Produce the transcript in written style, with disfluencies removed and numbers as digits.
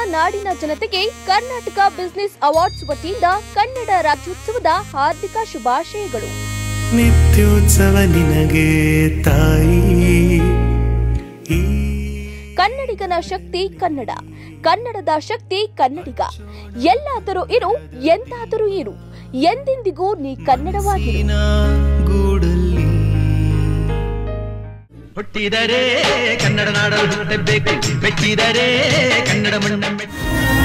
ನಾಡಿನ ಜನತೆಗೆ Karnataka business awards ವತಿಯಿಂದ ಕನ್ನಡ ರಾಜ್ಯೋತ್ಸವದ ಹಾರ್ದಿಕ ಶುಭಾಶಯಗಳು. ನಿತ್ಯೋತ್ಸವ ನಿನಗೆ ತಾಯಿ. ಕನ್ನಡಿಗನ ಶಕ್ತಿ ಕನ್ನಡ, ಕನ್ನಡದ ಶಕ್ತಿ ಕನ್ನಡಿಗ. ಎಲ್ಲಾದರೂ ಇರು, ಎಂದಾದರೂ ಇರು, ಎಂದೆಂದಿಗೂ ನೀ ಕನ್ನಡವಾಗಿರು. ಗೂಡಲ್ಲಿ ಹುಟ್ಟಿದರೆ ಕನ್ನಡ ನಾಡಲು ಹುಟ್ಟಬೇಕು, ಮೆಚ್ಚಿದರೆ ಕನ್ನಡ ಮಣ್ಣ